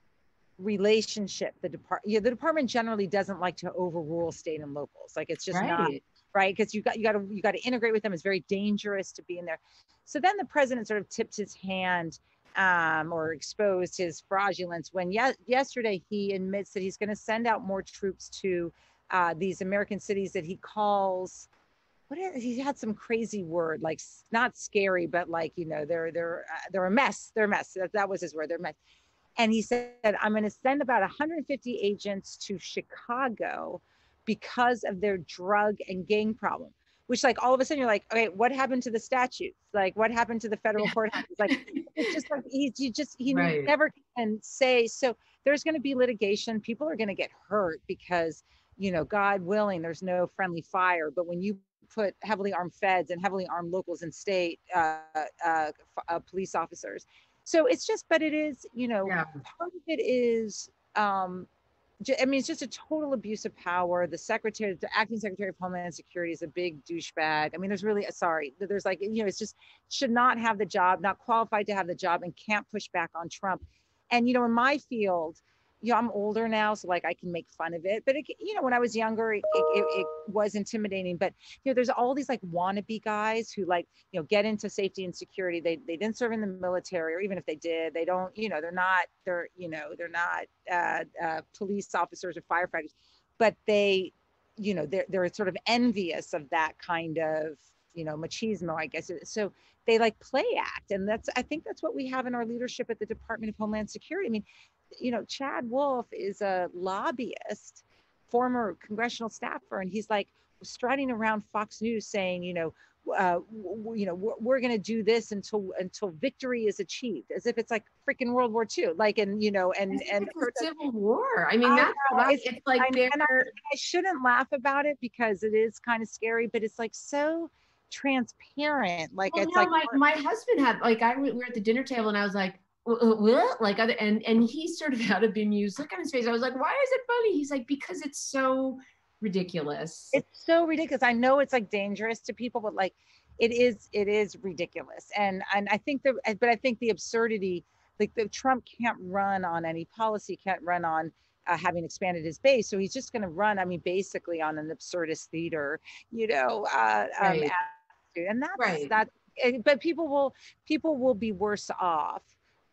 Speaker 2: relationship. The department, yeah, the department generally doesn't like to overrule state and locals. Like it's just not
Speaker 1: Right.
Speaker 2: right because you got you got to you got to integrate with them. It's very dangerous to be in there. So then the president sort of tipped his hand um, or exposed his fraudulence when ye- yesterday he admits that he's going to send out more troops to uh, these American cities that he calls. What is, he had some crazy word like not scary, but like you know they're they're uh, they're a mess. They're a mess. That, that was his word. They're a mess. And he said, I'm going to send about one hundred fifty agents to Chicago because of their drug and gang problem. Which, like, all of a sudden, you're like, okay, what happened to the statutes? Like, what happened to the federal
Speaker 1: Yeah.
Speaker 2: courthouses? Like, it's just like he, you just he
Speaker 1: Right.
Speaker 2: never can say. So there's going to be litigation. People are going to get hurt because, you know, God willing, there's no friendly fire. But when you put heavily armed feds and heavily armed locals and state uh, uh, uh, police officers, so it's just, but it is, you know,
Speaker 1: Yeah.
Speaker 2: part of it is, um, I mean, it's just a total abuse of power. The secretary, the acting secretary of Homeland Security is a big douchebag. I mean, there's really, sorry, there's like, you know, it's just should not have the job, not qualified to have the job, and can't push back on Trump. And, you know, in my field, you know, I'm older now, so like I can make fun of it. But, it, you know, when I was younger, it, it, it was intimidating. But, you know, there's all these like wannabe guys who like, you know, get into safety and security. They, they didn't serve in the military, or even if they did, they don't, you know, they're not, they're, you know, they're not uh, uh, police officers or firefighters, but they, you know, they're, they're sort of envious of that kind of, you know, machismo, I guess. So they like play act. And that's, I think that's what we have in our leadership at the Department of Homeland Security. I mean, you know, Chad Wolf is a lobbyist, former congressional staffer, and he's like strutting around Fox News saying, you know, uh, w- you know, we're, we're going to do this until until victory is achieved, as if it's like freaking World War Two, like, and you know, and
Speaker 1: It's
Speaker 2: and
Speaker 1: like a civil war. I mean,
Speaker 2: I
Speaker 1: that's
Speaker 2: know
Speaker 1: what I,
Speaker 2: it's,
Speaker 1: it's like
Speaker 2: I,
Speaker 1: they're,
Speaker 2: and I, I shouldn't laugh about it because it is kind of scary, but it's like so transparent, like
Speaker 1: well,
Speaker 2: it's
Speaker 1: no,
Speaker 2: like
Speaker 1: my, my husband had, like, I, we were at the dinner table and I was like, what? Like, other, and, and he sort of had a bemused look on his face. I was like, why is it funny? He's like, because it's so ridiculous.
Speaker 2: it's so ridiculous. I know it's like dangerous to people, but like it is, it is ridiculous. And and I think that, but I think the absurdity, like the Trump can't run on any policy, can't run on uh, having expanded his base. So he's just going to run, I mean, basically on an absurdist theater, you know, uh, um,
Speaker 1: Right.
Speaker 2: attitude. And that's
Speaker 1: Right.
Speaker 2: that. But people will, people will be worse off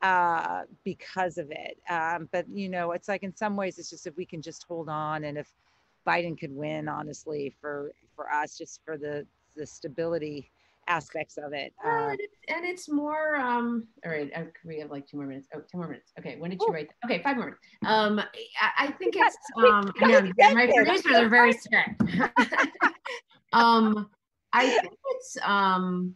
Speaker 2: uh because of it. Um but you know, it's like in some ways it's just if we can just hold on, and if Biden could win, honestly, for for us, just for the the stability aspects of it.
Speaker 1: Well,
Speaker 2: Uh,
Speaker 1: and it's, and it's more, um, all right, uh, we have like two more minutes. Oh, two more minutes. Okay, when did you
Speaker 2: oh,
Speaker 1: write that? Okay, five more minutes. Um, I, I
Speaker 2: we
Speaker 1: think
Speaker 2: got
Speaker 1: it's,
Speaker 2: we
Speaker 1: um, I
Speaker 2: got
Speaker 1: know my
Speaker 2: extended. I'm
Speaker 1: producers
Speaker 2: so
Speaker 1: are very strict. um, I think it's, um,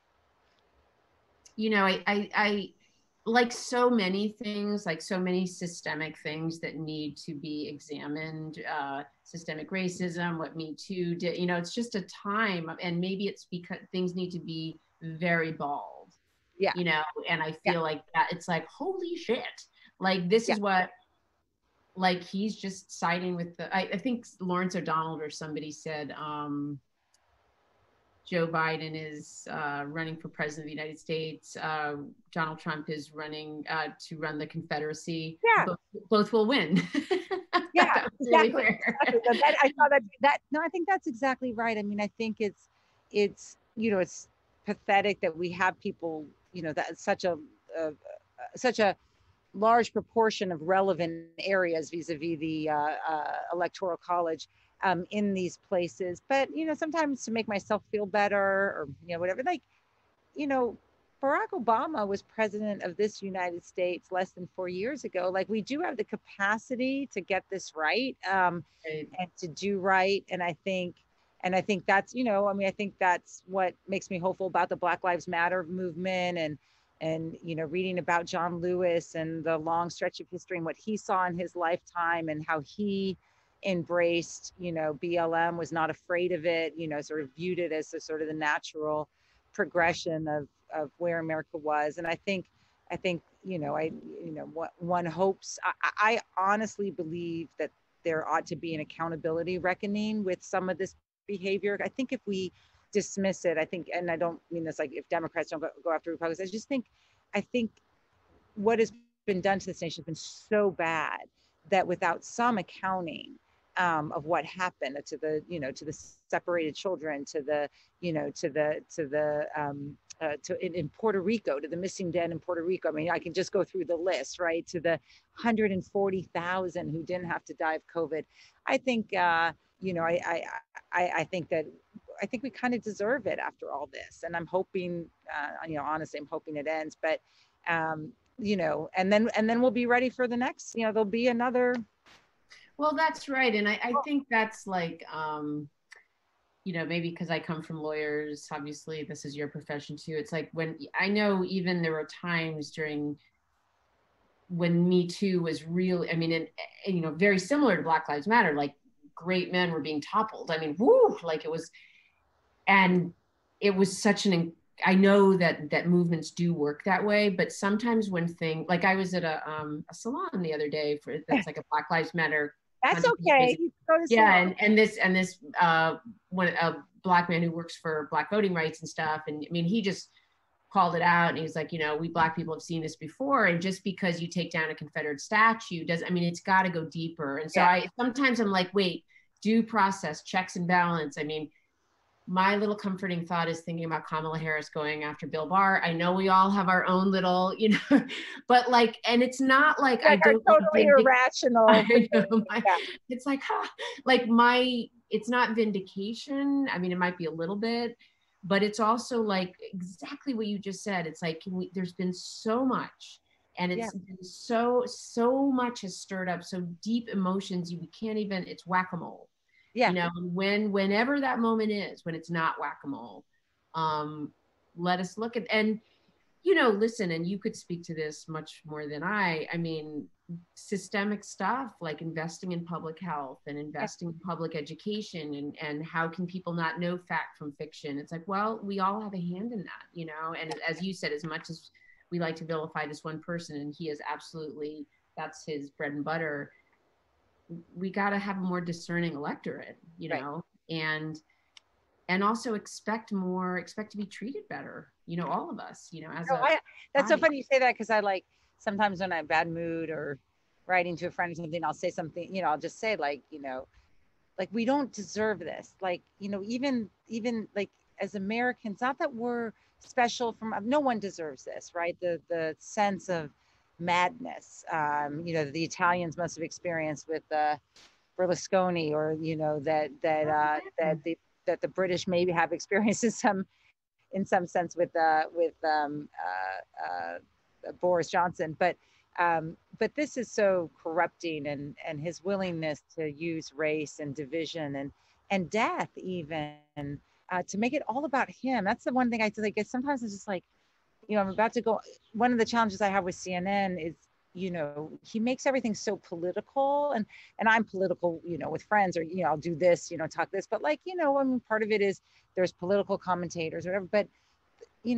Speaker 1: you know, I, I, I, like so many things, like so many systemic things that need to be examined, uh, systemic racism, what Me Too did, you know, it's just a time, and maybe it's because things need to be very bald.
Speaker 2: Yeah.
Speaker 1: you know, and I
Speaker 2: Yeah.
Speaker 1: feel like that it's like, holy shit. Like, this
Speaker 2: Yeah.
Speaker 1: is what, like, he's just siding with the, I, I think Lawrence O'Donnell or somebody said, um, Joe Biden is uh, running for president of the United States. Uh, Donald Trump is running uh, to run the Confederacy.
Speaker 2: Yeah.
Speaker 1: Both, both will win.
Speaker 2: Yeah,
Speaker 1: That was really
Speaker 2: exactly.
Speaker 1: fair.
Speaker 2: Exactly. That, that- I saw that. That no, I think that's exactly right. I mean, I think it's, it's you know, it's pathetic that we have people, you know, that such a, uh, such a large proportion of relevant areas vis-a-vis the uh, uh, electoral college um, in these places. But you know, sometimes to make myself feel better, or you know, whatever, like you know, Barack Obama was president of this United States less than four years ago. Like, we do have the capacity to get this right, um,
Speaker 1: Right.
Speaker 2: and to do right. And I think, and I think that's, you know, I mean, I think that's what makes me hopeful about the Black Lives Matter movement, and, and, you know, reading about John Lewis and the long stretch of history and what he saw in his lifetime, and how he embraced, you know, B L M, was not afraid of it, you know, sort of viewed it as a sort of the natural progression of of where America was. And I think I think you know I you know what one hopes, I, I honestly believe that there ought to be an accountability reckoning with some of this behavior. I think if we dismiss it, I think, and I don't mean this like if Democrats don't go, go after Republicans, I just think I think what has been done to this nation has been so bad that without some accounting um, of what happened to the, you know, to the separated children, to the, you know, to the, to the, um, uh, to in, in Puerto Rico, to the missing dead in Puerto Rico. I mean, I can just go through the list, right? To the one hundred forty thousand who didn't have to die of COVID. I think, uh, you know, I, I, I, I think that I think we kind of deserve it after all this. And I'm hoping, uh, you know, honestly, I'm hoping it ends. But, um, you know, and then and then we'll be ready for the next. You know, there'll be another.
Speaker 1: Well, that's right. And I, I think that's like, um, you know, maybe because I come from lawyers, obviously this is your profession too. It's like when I know even there were times during when Me Too was really, I mean, and, and, you know, very similar to Black Lives Matter, like great men were being toppled. I mean, woo, like it was, and it was such an, I know that that movements do work that way, but sometimes when thing, like I was at a, um, a salon the other day for, that's like a Black Lives Matter.
Speaker 2: That's okay. You go to
Speaker 1: Yeah, and, and this and this uh, one a Black man who works for Black voting rights and stuff, and I mean he just called it out, and he was like, you know, we Black people have seen this before, and just because you take down a Confederate statue does, I mean, it's got to go deeper. And so
Speaker 2: yeah.
Speaker 1: I sometimes I'm like, wait, due process, checks and balance. I mean, my little comforting thought is thinking about Kamala Harris going after Bill Barr. I know we all have our own little, you know, but like, and it's not like I
Speaker 2: Like are
Speaker 1: don't
Speaker 2: totally
Speaker 1: vindic-
Speaker 2: irrational.
Speaker 1: I know, my,
Speaker 2: Yeah.
Speaker 1: it's like, huh, like my, it's not vindication. I mean, it might be a little bit, but it's also like exactly what you just said. It's like, can we, there's been so much, and it's
Speaker 2: Yeah.
Speaker 1: been so, so much has stirred up so deep emotions. You can't even, it's whack-a-mole.
Speaker 2: Yeah.
Speaker 1: You know, when whenever that moment is, when it's not whack-a-mole, um, let us look at, and you know, listen, and you could speak to this much more than I. I mean, systemic stuff like investing in public health and
Speaker 2: Yeah.
Speaker 1: investing in public education, and and how can people not know fact from fiction? It's like, well, we all have a hand in that, you know. And as you said, as much as we like to vilify this one person, and he is absolutely, that's his bread and butter, we got to have a more discerning electorate, you
Speaker 2: Right.
Speaker 1: know, and and also expect more, expect to be treated better, you know, all of us, you know, as
Speaker 2: No,
Speaker 1: a
Speaker 2: I, that's so
Speaker 1: body.
Speaker 2: funny you say that, because I like sometimes when I'm in a bad mood or writing to a friend or something, I'll say something, you know, I'll just say like, you know, like we don't deserve this. Like, you know, even even like as Americans, not that we're special from, no one deserves this, right? The the sense of madness, um, you know, the Italians must have experienced with uh, Berlusconi, or you know that that uh, that the that the British maybe have experienced in some in some sense with uh, with um, uh, uh, Boris Johnson, but um, but this is so corrupting, and and his willingness to use race and division and and death even uh, to make it all about him. That's the one thing I like. Sometimes it's just like, you know, I'm about to go. One of the challenges I have with C N N is, you know, he makes everything so political, and and I'm political, you know, with friends, or you know, I'll do this, you know, talk this, but like, you know, I mean, part of it is there's political commentators or whatever, but you know,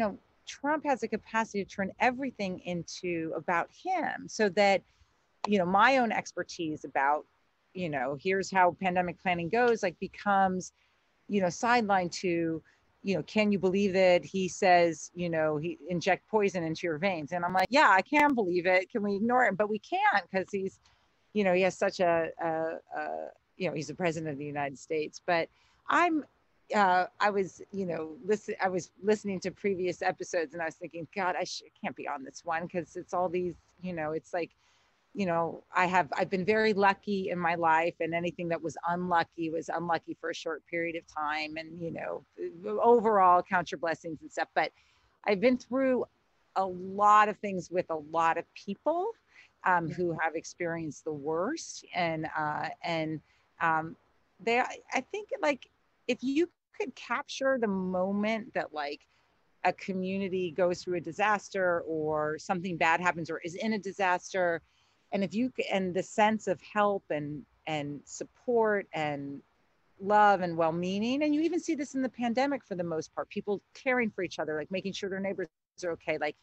Speaker 2: Trump has a capacity to turn everything into about him, so that, you know, my own expertise about, you know, here's how pandemic planning goes, like becomes, you know, sidelined to, you know, can you believe that he says, you know, he inject poison into your veins? And I'm like, yeah, I can believe it. Can we ignore it? But we can't, because he's, you know, he has such a, a, a, you know, he's the president of the United States. But I'm, uh, I was, you know, listen, I was listening to previous episodes, and I was thinking, God, I sh- can't be on this one, because it's all these, you know, it's like, you know, I have, I've been very lucky in my life, and anything that was unlucky was unlucky for a short period of time. And, you know, overall count your blessings and stuff. But I've been through a lot of things with a lot of people um,
Speaker 1: Yeah.
Speaker 2: who have experienced the worst. And, uh, and um, they, I think, like, if you could capture the moment that, like, a community goes through a disaster, or something bad happens, or is in a disaster, and if you, and the sense of help and and support and love and well-meaning, and you even see this in the pandemic for the most part, people caring for each other, like making sure their neighbors are okay, like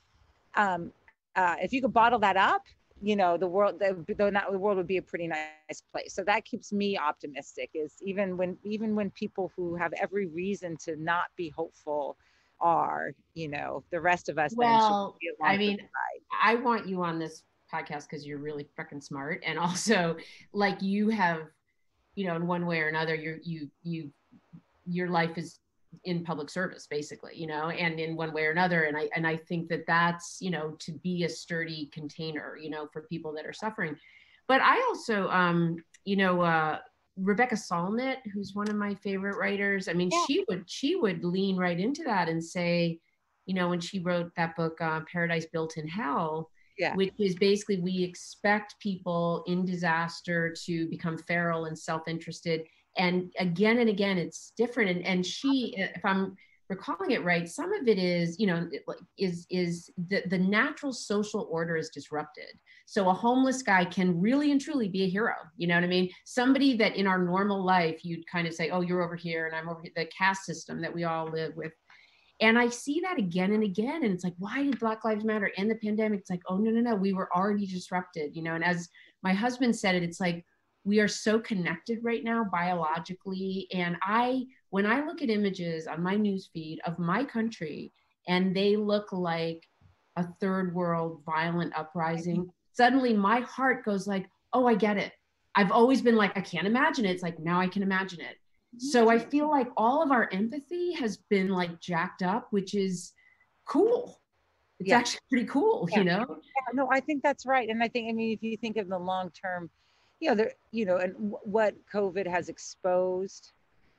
Speaker 2: um uh if you could bottle that up, you know, the world, the, the, not, the world would be a pretty nice place. So that keeps me optimistic, is even when, even when people who have every reason to not be hopeful are, you know, the rest of us then should
Speaker 1: Well,
Speaker 2: be
Speaker 1: I
Speaker 2: along for the
Speaker 1: mean,
Speaker 2: ride.
Speaker 1: I want you on this podcast because you're really freaking smart, and also, like, you have, you know, in one way or another, you're you you your life is in public service, basically, you know, and in one way or another. And I and I think that that's, you know, to be a sturdy container, you know, for people that are suffering. But I also, um, you know, uh, Rebecca Solnit, who's one of my favorite writers. I mean,
Speaker 2: Yeah,
Speaker 1: she would she would lean right into that and say, you know, when she wrote that book, uh, Paradise Built in Hell,
Speaker 2: yeah.
Speaker 1: which is basically, we expect people in disaster to become feral and self-interested, and again and again it's different. And, and she, if I'm recalling it right, some of it is, you know, is is the, the natural social order is disrupted. So a homeless guy can really and truly be a hero, you know what I mean? Somebody that in our normal life you'd kind of say, oh, you're over here and I'm over here, the caste system that we all live with. And I see that again and again. And it's like, why did Black Lives Matter and the pandemic? It's like, oh, no, no, no. We were already disrupted, you know? And as my husband said it, it's like, we are so connected right now biologically. And I, when I look at images on my newsfeed of my country, and they look like a third world violent uprising, suddenly my heart goes like, oh, I get it. I've always been like, I can't imagine it. It's like, now I can imagine it. So I feel like all of our empathy has been like jacked up, which is cool. It's
Speaker 2: Yeah,
Speaker 1: actually pretty cool,
Speaker 2: yeah,
Speaker 1: you know?
Speaker 2: yeah. No, I think that's right. And I think, I mean, if you think of the long term, you know, there, you know, and w- what COVID has exposed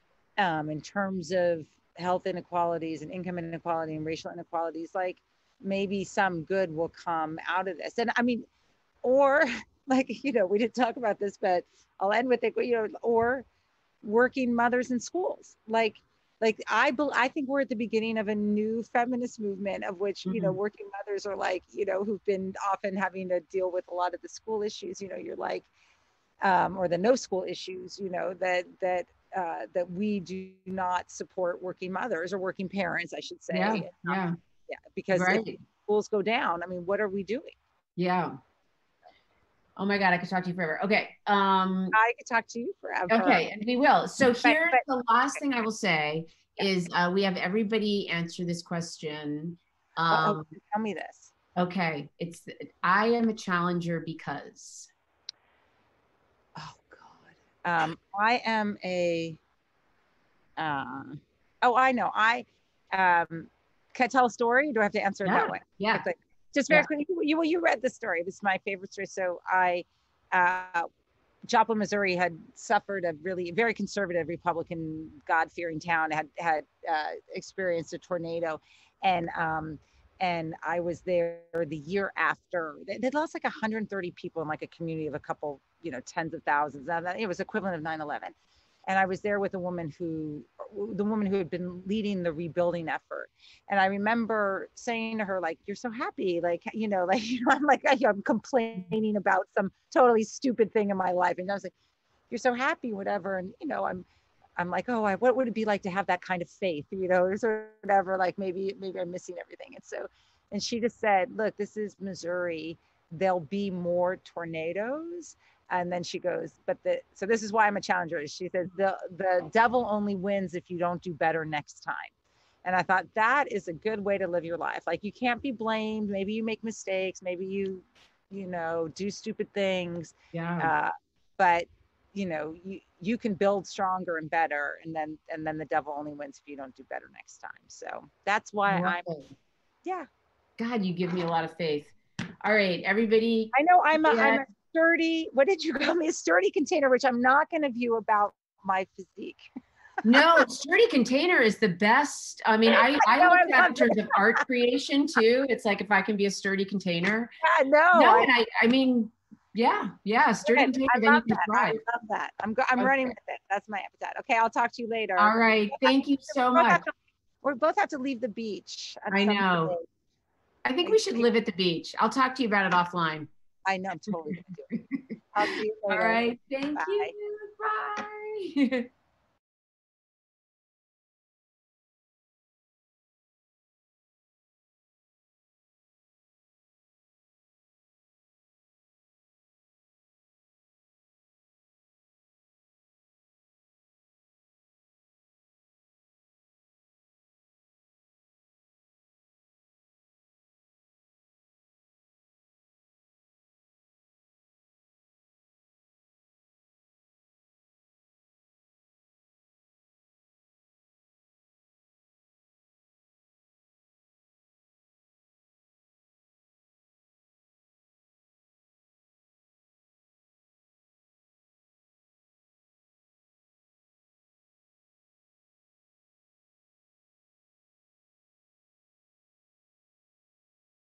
Speaker 2: um, in terms of health inequalities and income inequality and racial inequalities, like maybe some good will come out of this. And I mean, or like, you know, we didn't talk about this, but I'll end with it, you know, or working mothers in schools. Like, like I, I think we're at the beginning of a new feminist movement, of which, you know,
Speaker 1: Mm-hmm.
Speaker 2: working mothers are like, you know, who've been often having to deal with a lot of the school issues. You know, you're like, um, or the no school issues. You know, that that uh, that we do not support working mothers, or working parents, I should
Speaker 1: Yeah,
Speaker 2: say.
Speaker 1: yeah,
Speaker 2: Yeah, because if
Speaker 1: right.
Speaker 2: schools go down, I mean, what are we doing?
Speaker 1: Yeah. Oh my God, I could talk to you forever. Okay. Um,
Speaker 2: I could talk to you forever,
Speaker 1: okay, and we will. So
Speaker 2: but
Speaker 1: here's
Speaker 2: but
Speaker 1: the last thing I will say
Speaker 2: yeah.
Speaker 1: is uh, we have everybody answer this question.
Speaker 2: Oh, oh,
Speaker 1: Um,
Speaker 2: tell me this.
Speaker 1: okay, it's I am a challenger because.
Speaker 2: Oh God. Um, I am a. Uh, oh, I know. I um, can I tell a story? Or do I have to answer it that
Speaker 1: Yeah,
Speaker 2: way?
Speaker 1: yeah,
Speaker 2: Quickly. Just very
Speaker 1: yeah.
Speaker 2: quickly. You, you, you read the story. This is my favorite story. So I, uh, Joplin, Missouri had suffered a really very conservative Republican God-fearing town, had had uh, experienced a tornado, and um, and I was there the year after. They, they lost like one hundred thirty people in like a community of a couple, you know, tens of thousands. It was equivalent of nine eleven. And I was there with a woman who, the woman who had been leading the rebuilding effort. And I remember saying to her, like, you're so happy, like, you know, like, you know, I'm like, I'm complaining about some totally stupid thing in my life. And I was like, you're so happy, whatever. And, you know, I'm, I'm like, oh, I, what would it be like to have that kind of faith, you know, or whatever, like maybe, maybe I'm missing everything. And so, and she just said, look, this is Missouri. There'll be more tornadoes. And then she goes, but the, so this is why I'm a challenger. She says, the, the devil only wins if you don't do better next time. And I thought that is a good way to live your life. Like you can't be blamed. Maybe you make mistakes. Maybe you, you know, do stupid things.
Speaker 1: Yeah.
Speaker 2: Uh, but you know, you, you can build stronger and better. And then, and then the devil only wins if you don't do better next time. So that's why I'm,
Speaker 1: it.
Speaker 2: yeah.
Speaker 1: God, you give me a lot of faith. All right, everybody.
Speaker 2: I know I'm a,
Speaker 1: Yeah.
Speaker 2: I'm a sturdy, what did you call me? A sturdy container, which I'm not going to view about my physique.
Speaker 1: No, sturdy container is the best. I mean, I, I,
Speaker 2: I know,
Speaker 1: look
Speaker 2: I
Speaker 1: at it in terms of art creation too. It's like if I can be a sturdy container.
Speaker 2: Yeah, no.
Speaker 1: No,
Speaker 2: I,
Speaker 1: and I, I mean, yeah, yeah, sturdy
Speaker 2: good.
Speaker 1: container,
Speaker 2: I
Speaker 1: then
Speaker 2: love
Speaker 1: you can
Speaker 2: that.
Speaker 1: thrive.
Speaker 2: I love that. I'm go, I'm
Speaker 1: Okay.
Speaker 2: running with it. That's my appetite. Okay, I'll talk to you later.
Speaker 1: All right, thank you so much.
Speaker 2: To, we both have to leave the beach.
Speaker 1: I know.
Speaker 2: Day.
Speaker 1: I think we should live at the beach. I'll talk to you about it offline.
Speaker 2: I know, I'm totally gonna do it. I'll see you later.
Speaker 1: All right, thank
Speaker 2: Bye.
Speaker 1: you. Bye.